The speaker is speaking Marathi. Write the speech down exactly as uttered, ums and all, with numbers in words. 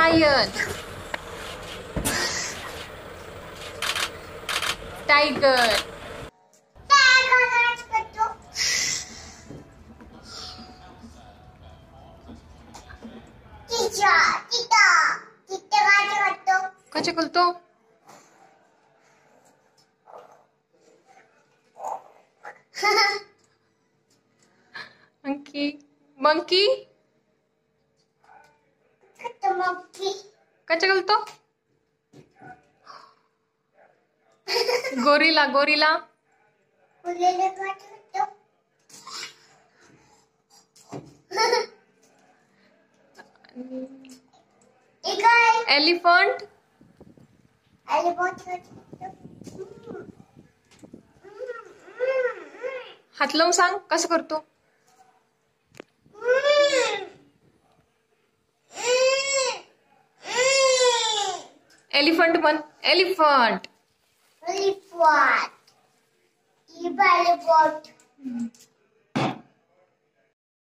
lion. Tiger. कसे करतो? Monkey. Monkey. कसे करतो? Gorilla. Gorilla. Elephant. हात लावून सांग कसं करतो? एलिफंट म्हण. एलिफंट. Elephant.